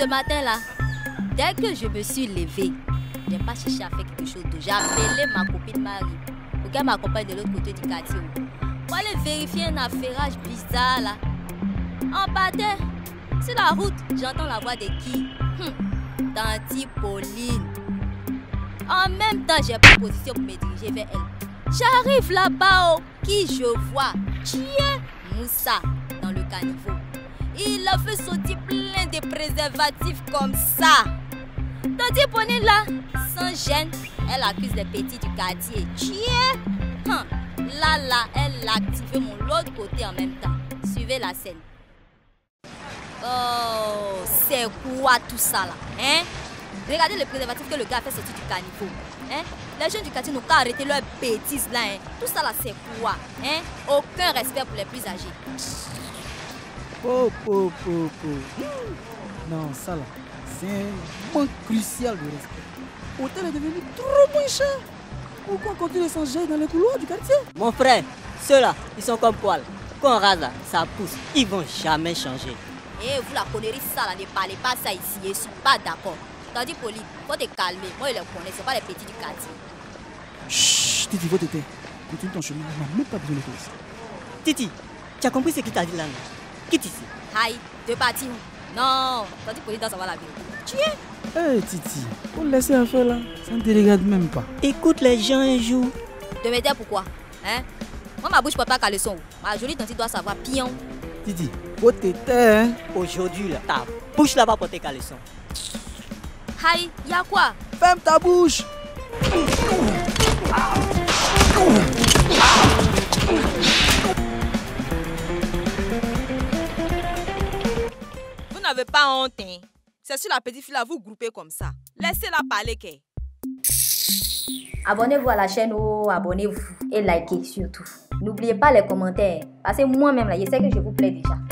Ce matin-là, dès que je me suis levée, je n'ai pas cherché à faire quelque chose d'autre. J'ai appelé ma copine Marie pour qu'elle m'accompagne de l'autre côté du quartier. Pour aller vérifier un affairage bizarre là. En partant, sur la route, j'entends la voix de qui? Tanti Pauline. En même temps, j'ai pris position pour me diriger vers elle. J'arrive là-bas, qui je vois? Tiens, Moussa dans le caniveau. Il a fait sauter plein de préservatifs comme ça. Tanti Pauline là, sans gêne, elle accuse les petits du quartier. Tiens, là, elle a activé mon l'autre côté en même temps. Suivez la scène. Oh, c'est quoi tout ça là, hein? Regardez le préservatif que le gars a fait sortir du caniveau. Hein? Les jeunes du quartier n'ont qu'à arrêter leurs bêtises là, hein? Tout ça là c'est quoi, hein? Aucun respect pour les plus âgés. Non, ça là, c'est un manque crucial de respect. L'hôtel est devenu trop moins cher. Pourquoi continuer sans gérer dans les couloirs du quartier? Mon frère, ceux-là, ils sont comme poils. Quand on rase là, ça pousse. Ils vont jamais changer. Eh, vous la connerie ça là, ne parlez pas ça ici, je suis pas d'accord. Tandis Pauline, faut te calmer. Moi je les connais, c'est pas les petits du quartier. Chut, Titi, faut t'aider. Continue ton chemin, on n'a même pas besoin de toi. Titi, tu as compris ce qu'il t'a dit là? Quitte ici. Aïe, deux parties. Non, Tandis Pauline doit savoir la vérité. Tu es? Eh Titi, faut laisser la faire là. Ça ne te regarde même pas. Écoute les gens un jour. De me dire pourquoi? Hein? Moi ma bouche peut pas caleçon. Ma jolie tante doit savoir pion. Titi, faut t'aider, hein? Aujourd'hui là, ta bouche là-bas pour tes caleçons. Aïe, y'a quoi? Ferme ta bouche! Vous n'avez pas honte, hein? C'est sur la petite fille là, vous groupez comme ça. Laissez-la parler, qu'elle. Abonnez-vous à la chaîne, abonnez-vous et likez surtout. N'oubliez pas les commentaires, parce que moi-même là, je sais que je vous plais déjà.